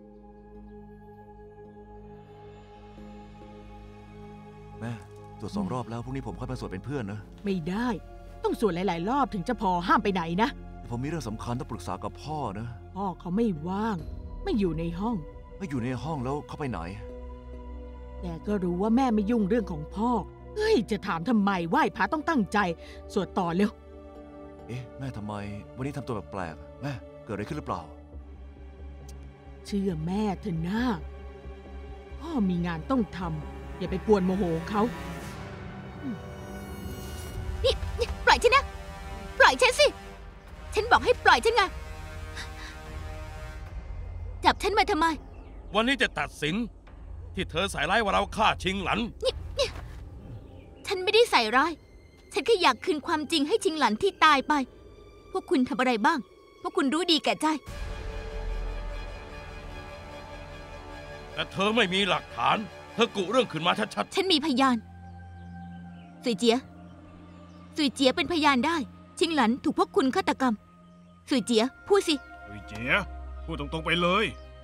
แม่สวดสองรอบแล้วพรุ่งนี้ผมค่อยมาสวดเป็นเพื่อนนะไม่ได้ต้องสวดหลายๆรอบถึงจะพอห้ามไปไหนนะผมมีเรื่องสำคัญต้องปรึกษากับพ่อนะพ่อเขาไม่ว่างไม่อยู่ในห้องไม่อยู่ในห้องแล้วเขาไปไหนแกก็รู้ว่าแม่ไม่ยุ่งเรื่องของพ่อเฮ้ยจะถามทำไมไหว้พระต้องตั้งใจสวดต่อเร็วเอ๊ะแม่ทำไมวันนี้ทำตัวแปลกๆแม่เกิดอะไรขึ้นหรือเปล่าเชื่อแม่เถอะนะพ่อมีงานต้องทำอย่าไปกวนโมโหเขานี่ปล่อยฉันนะปล่อยฉันสิฉันบอกให้ปล่อยฉันไงจับฉันมาทำไมวันนี้จะตัดสินที่เธอใส่ร้ายว่าเราฆ่าชิงหลันนี่นี่ฉันไม่ได้ใส่ร้ายฉันแค่อยากคืนความจริงให้ชิงหลันที่ตายไปพวกคุณทำอะไรบ้างพวกคุณรู้ดีแก่ใจแต่เธอไม่มีหลักฐานเธอกุเรื่องขึ้นมาชัดๆฉันมีพยานสุยเจียสุยเจียเป็นพยานได้ชิงหลันถูกพวกคุณฆาตกรรมสุยเจียพูดสิสุยเจียพูดตรงๆไปเลย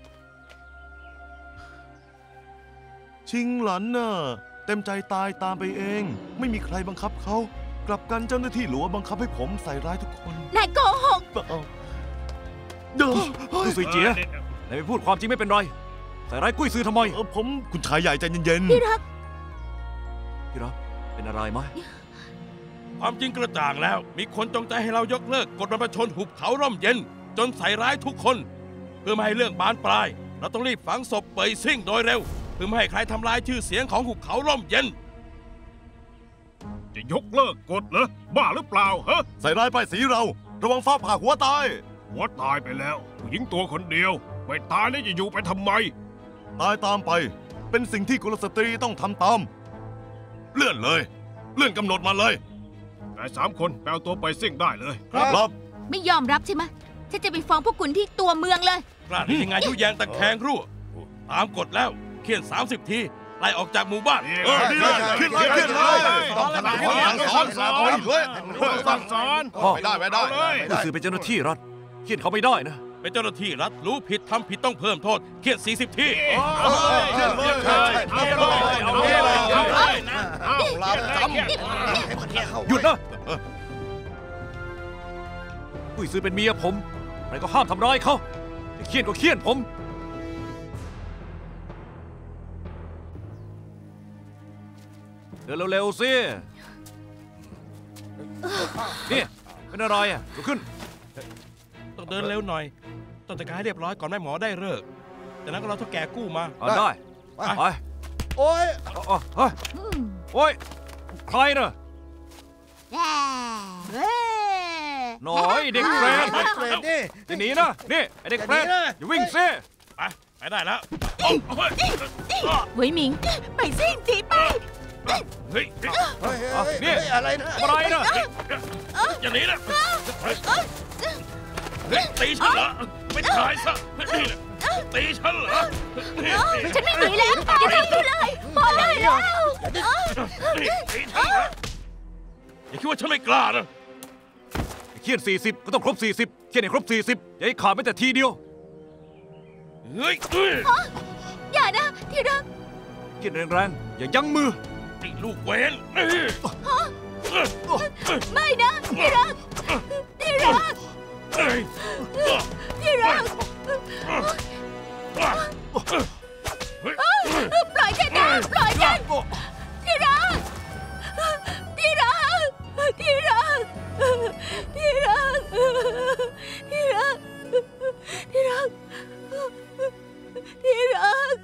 ชิงหลันน่ะเต็มใจตายตามไปเองไม่มีใครบังคับเขากลับกันเจ้าหน้าที่หลวงบังคับให้ผมใส่ร้ายทุกคนนายโกหกเดี๋ยวคุณสุยเจียนายไปพูดความจริงไม่เป็นไรใส่ร้ายกุ้ยซือทำไมเออผมคุณชายใหญ่ใจเย็นๆพี่รักพี่รักเป็นอะไรไหมความจริงกระจ่างแล้วมีคนจงใจให้เรายกเลิกกฎบรรพชนหุบเขาร่มเย็นจนใส่ร้ายทุกคนเพื่อไม่ให้เรื่องบานปลายเราต้องรีบฝังศพเปยซิ่งโดยเร็วเพื่อไม่ให้ใครทำลายชื่อเสียงของหุบเขาร่มเย็นจะยกเลิกกฎเหรอบ้าหรือเปล่าฮะใส่ร้ายป้ายสีเราระวังฟ้าผ่าหัวตายหัวตายไปแล้วผู้หญิงตัวคนเดียวไม่ตายแล้วจะอยู่ไปทำไมตายตามไปเป็นสิ่งที่กุลสตรีต้องทำตามเลื่อนเลยเลื่อนกำหนดมาเลยนายสามคนไปเอาตัวไปซิ่งได้เลยครับไม่ยอมรับใช่ไหมฉันจะไปฟ้องพวกคุณที่ตัวเมืองเลยกล้าได้ยังไงยุแยงตะแคงรั่วตามกฎแล้วเขียนสามสิบทีไล่ออกจากหมู่บ้านเออดีเลยขึ้นเลยขึ้นเลยต้องทำให้สอนสอนเลยสั่งสอนไม่ได้ไม่ได้ผู้สื่อเป็นเจ้าหน้าที่รัฐเขียนเขาไม่ได้นะเป็นเจ้าหน้าที่รัฐรู้ผิดทำผิดต้องเพิ่มโทษเขียนสี่สิบทีเขียนเลยเอาเลยเอาเลยเอาเลยนะเอาลาจำหยุดนะกุ้ยซือเป็นเมียผมใครก็ห้ามทำร้ายเขาเขียนก็เขียนผมเดินเร็วๆสินี่เป็นอะไรอ่ะลุกขึ้นต้องเดินเร็วหน่อยต้องจัดการให้เรียบร้อยก่อนแม่หมอได้เลิกจากนั้นก็เราเท่าแก่กู้มาได้ไปโอ้ยโอ้ยใครเนอะน้อยเด็กเฟรนนี่จะหนีนะนี่ไอเด็กเฟรนอย่าวิ่งซิไปไปได้แล้วเว่ยหมิงไปซิ่งตีไปเฮ้ยนี่อะไรนะอะไรนะอย่าหนีนะตีฉันเหรอไม่ตายซะนี่แหละตีฉันเหรอฉันไม่หนีแล้วอย่าทำกูเลยพอได้แล้วตีฉันเหรออย่าคิดว่าฉันไม่กล้านะเขียนสี่สิบก็ต้องครบสี่สิบเขียนให้ครบสี่สิบอย่าให้ขาดแม้แต่ทีเดียวเฮ้ยอย่านะที่รักเขียนแรงๆอย่ายั้งมือไอ้ลูกเวรไม่นะที่รักที่รักที่รักปล่อยฉันนะปล่อยฉันที่รักที่รักที่รักที่รักที่รักที่รักที่รัก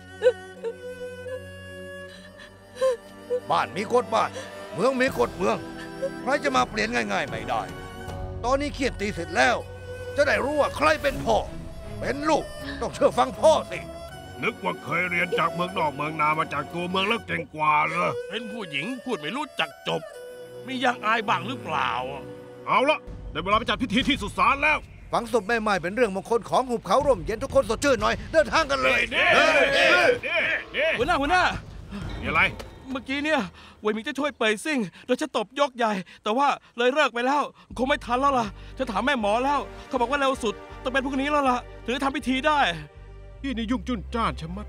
บ้านมีกฎบ้านเมืองมีกฎเมืองใครจะมาเปลี่ยนง่ายๆไม่ได้ตอนนี้เขียนตีเสร็จแล้วจะได้รู้ว่าใครเป็นพ่อเป็นลูกต้องเชื่อฟังพ่อสินึกว่าเคยเรียนจากเมืองนอกเมืองนามาจากตัวเมืองแล้วเก่งกว่าเหรอเป็นผู้หญิงพูดไม่รู้จักจบ มียังอายบ้างหรือเปล่าเอาละได้เวลาไปจัดพิธีที่สุสานแล้วฝังศพแม่ไม้เป็นเรื่องมงคลของหุบเขาร่มเย็นทุกคนสดชื่นหน่อยเดินทางกันเลยนี่เฮ้ยนี่เฮ้ยนี่นี่หัวหน้าหัวหน้ามีอะไรเมื่อกี้เนี่ยเวยหมิงจะช่วยเปยซิ่งโดยจะตบยกใหญ่ แต่ว่าเลยเลิกไปแล้ว คงไม่ทันแล้วล่ะฉันถามแม่หมอแล้วเขาบอกว่าเร็วสุดต้องเป็นพรุ่งนี้แล้วล่ะถึงจะทำพิธีได้พี่นี่ยุ่งจุนจ้านชะมัด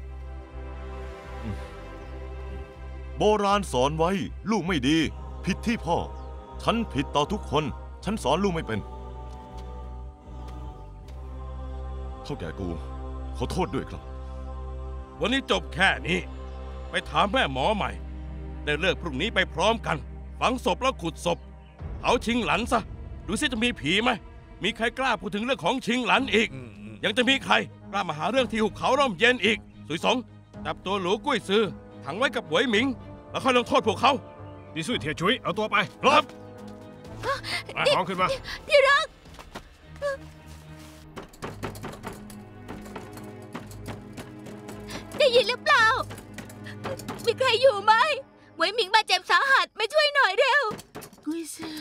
โบราณสอนไว้ลูกไม่ดี ผิดที่พ่อ ฉันผิดต่อทุกคน ฉันสอนลูกไม่เป็นเท่าแก่กูขอโทษด้วยครับวันนี้จบแค่นี้ ไปถามแม่หมอใหม่ ได้เลิกพรุ่งนี้ไปพร้อมกัน ฝังศพแล้วขุดศพเอาชิงหลันซะดูสิจะมีผีไหมมีใครกล้าพูดถึงเรื่องของชิงหลันอีก ยังจะมีใครกล้ามาหาเรื่องที่หุบเขาร่มเย็นอีกสุยสงจับตัวหลูกุ้ยซือขังไว้กับหวยหมิง แล้วค่อยลงโทษพวกเขาดิสุยเทียชุยเอาตัวไปครับมาท้องขึ้นมาที่รัก ได้ยินหรือเปล่า มีใครอยู่ไหมหวยหมิงบาดเจ็บสาหัสไม่ช่วยหน่อยเร็วกุ้ยซือ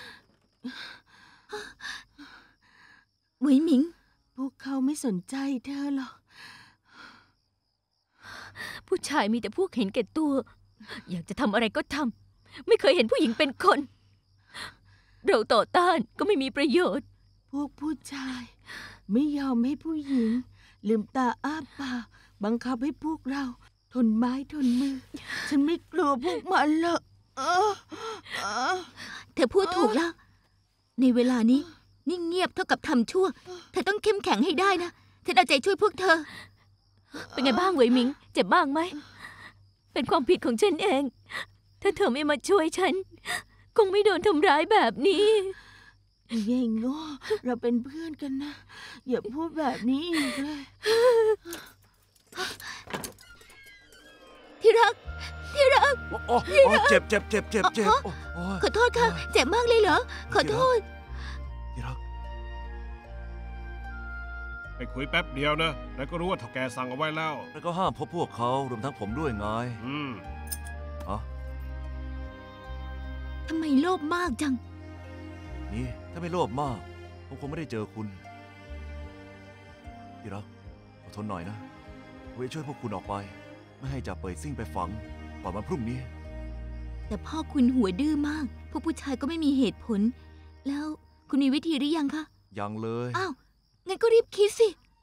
หวยหมิงพวกเขาไม่สนใจเธอหรอกผู้ชายมีแต่พวกเห็นแก่ตัว อยากจะทำอะไรก็ทำไม่เคยเห็นผู้หญิงเป็นคน เราต่อต้านก็ไม่มีประโยชน์พวกผู้ชาย ไม่ยอมให้ผู้หญิง ลืมตาอ้าปากบังคับให้พวกเรา ทนไม้ทนมือ ฉันไม่กลัวพวกมันหรอกเออเออเธอพูดถูกแล้ว ในเวลานี้นิ่งเงียบเท่ากับทำชั่ว เธอต้องเข้มแข็งให้ได้นะฉันเอาใจช่วยพวกเธอเป็นไงบ้างเหวยหมิง เจ็บบ้างไหม เป็นความผิดของฉันเอง ถ้าเธอไม่มาช่วยฉัน คงไม่โดนทำร้ายแบบนี้ยายโง่เราเป็นเพื่อนกันนะ อย่าพูดแบบนี้อีกเลยที่รัก ที่รักโอ้โอ้เจ็บเจ็บเจ็บเจ็บเจ็บโอ้โอ้ยขอโทษค่ะ เจ็บมากเลยเหรอ ขอโทษที่รักไปคุยแป๊บเดียวนะ แล้วก็รู้ว่าเถ่าแกสั่งเอาไว้แล้วแล้วก็ห้ามพบพวกเขารวมทั้งผมด้วยไงอืมอ๋อทำไมโลภมากจังนี่ถ้าไม่โลภมากผมคงไม่ได้เจอคุณที่รักอดทนหน่อยนะผมจะช่วยพวกคุณออกไป ไม่ให้จ่าเปยซิ่งไปฝังก่อนวันพรุ่งนี้แต่พ่อคุณหัวดื้อมาก พวกผู้ชายก็ไม่มีเหตุผล แล้วคุณมีวิธีหรือยังคะยังเลยอ้าว งั้นก็รีบคิดสิ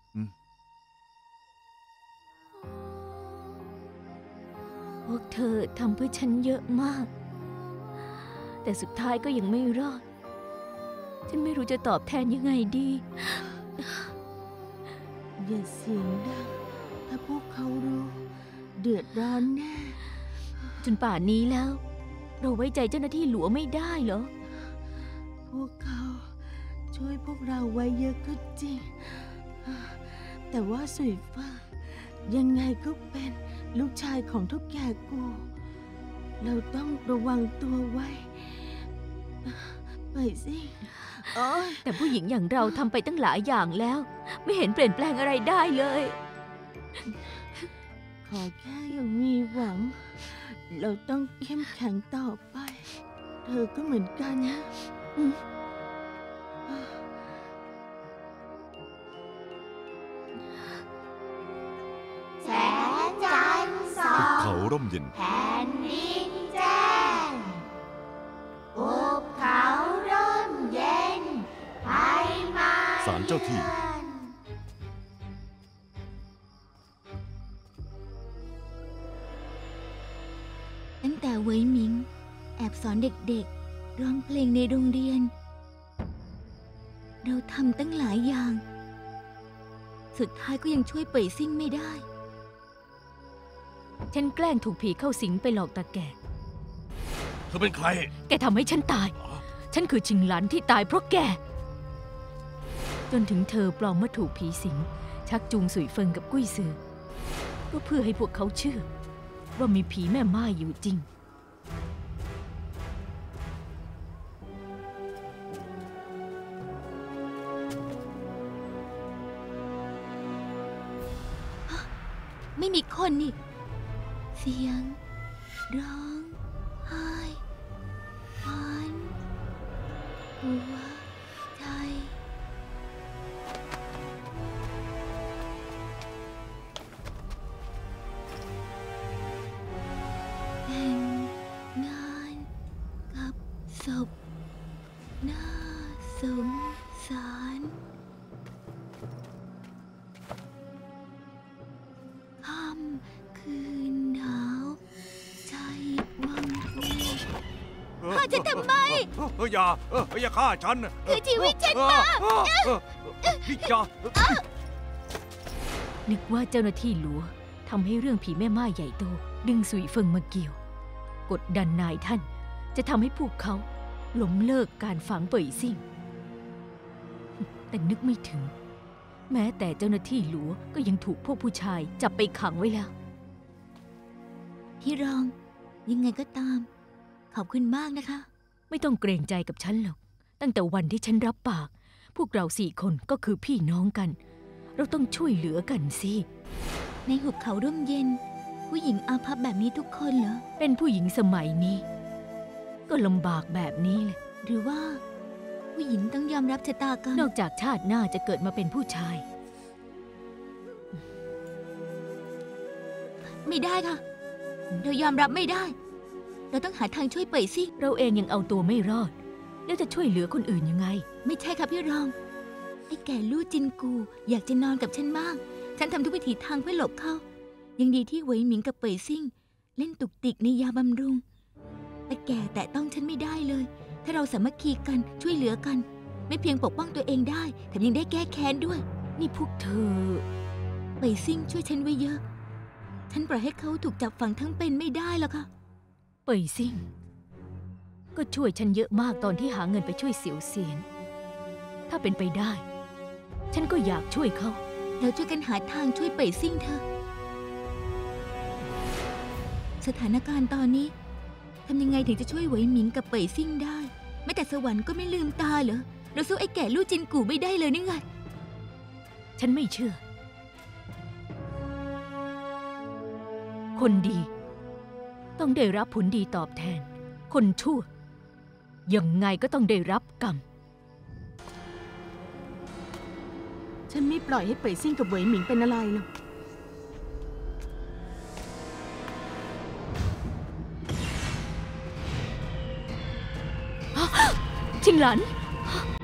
พวกเธอทำเพื่อฉันเยอะมาก แต่สุดท้ายก็ยังไม่รอด ฉันไม่รู้จะตอบแทนยังไงดีอย่าเสียงดัง ถ้าพวกเขารู้ เดือดร้อนแน่จนป่านนี้แล้ว เราไว้ใจเจ้าหน้าที่หลวงไม่ได้เหรอพวกเขาช่วยพวกเราไว้เยอะก็จริง แต่ว่าสุยฟ้ายังไงก็เป็นลูกชายของทุกแก่กู เราต้องระวังตัวไว้ ไปสิโอ๊ยแต่ผู้หญิงอย่างเราทำไปตั้งหลายอย่างแล้ว ไม่เห็นเปลี่ยนแปลงอะไรได้เลยขอแค่ยังมีหวัง เราต้องเข้มแข็งต่อไป เธอก็เหมือนกันนะแสงจันทร์ส่อหุบงเขาร่มเย็นแผ่นดินแจ้งภูเขาร่มเย็นใครมาศาลเจ้าที่ตั้งแต่เวยหมิง แอบสอนเด็กๆ ร้องเพลงในโรงเรียน เราทำตั้งหลายอย่าง สุดท้ายก็ยังช่วยเป่ยซิ่งไม่ได้ฉันแกล้งถูกผีเข้าสิงไปหลอกตาแก่เธอเป็นใครแกทำให้ฉันตาย ฉันคือชิงหลันที่ตายเพราะแก จนถึงเธอปลอมว่าถูกผีสิง ชักจูงสุยเฟิงกับกุ้ยซือ ก็เพื่อให้พวกเขาเชื่อ ว่ามีผีแม่ม่ายอยู่จริงไม่มีคนนี่ เสียง ร้องไห้หวานหัวใจแต่งงานกับศพน่าสงสารค่ำคืนหนาวใจวังเวงฆ่าฉันทำไมเอออย่าเอออย่าฆ่าฉันคือชีวิตฉันมาพี่อย่านึกว่าเจ้าหน้าที่หลัวทำให้เรื่องผีแม่ม่ายใหญ่โตดึงสุยเฟิงมาเกี่ยว กดดันนายท่านจะทำให้พวกเขาล้มเลิกการฝังเป่ยซิ่ง แต่นึกไม่ถึง แม้แต่เจ้าหน้าที่หลัวก็ยังถูกพวกผู้ชายจับไปขังไว้แล้วพี่รอง ยังไงก็ตาม ขอบคุณมากนะคะไม่ต้องเกรงใจกับฉันหรอก ตั้งแต่วันที่ฉันรับปาก พวกเราสี่คนก็คือพี่น้องกัน เราต้องช่วยเหลือกันสิในหุบเขาร่มเย็น ผู้หญิงอาภัพแบบนี้ทุกคนเหรอเป็นผู้หญิงสมัยนี้ ก็ลำบากแบบนี้เลยหรือว่า ผู้หญิงต้องยอมรับชะตากรรมนอกจากชาติหน้าจะเกิดมาเป็นผู้ชายไม่ได้ค่ะ เรายอมรับไม่ได้ เราต้องหาทางช่วยเป่ยซิ่งเราเองยังเอาตัวไม่รอด แล้วจะช่วยเหลือคนอื่นยังไงไม่ใช่ค่ะพี่รอง ไอ้แก่ลู่จินกู อยากจะนอนกับฉันมาก ฉันทำทุกวิถีทางเพื่อหลบเขา ยังดีที่เหวยหมิงกับเป่ยซิ่ง เล่นตุกติกในยาบำรุง แต่แก่แต่ต้องฉันไม่ได้เลย ถ้าเราสามัคคีกันช่วยเหลือกัน ไม่เพียงปกป้องตัวเองได้แถมยังได้แก้แค้นด้วยนี่พวกเธอเป่ยซิ่งช่วยฉันไว้เยอะ ฉันปล่อยให้เขาถูกจับฝังทั้งเป็นไม่ได้หรอกค่ะเป่ยซิ่ง ก็ช่วยฉันเยอะมากตอนที่หาเงินไปช่วยเสียวเซียน ถ้าเป็นไปได้ ฉันก็อยากช่วยเขาเราช่วยกันหาทางช่วยเป่ยซิ่งเธอ สถานการณ์ตอนนี้ทำยังไงถึงจะช่วยเหวยหมิงกับเป่ยซิ่งได้แม้แต่สวรรค์ก็ไม่ลืมตาเหรอ เราสู้ไอ้แก่ลู่จินกูไม่ได้เลยนี่ไงฉันไม่เชื่อ คนดีต้องได้รับผลดีตอบแทน คนชั่วยังไงก็ต้องได้รับกรรมฉันไม่ปล่อยให้เป่ยซิ่งกับเหวยหมิงเป็นอะไรหรอกชิงหลัน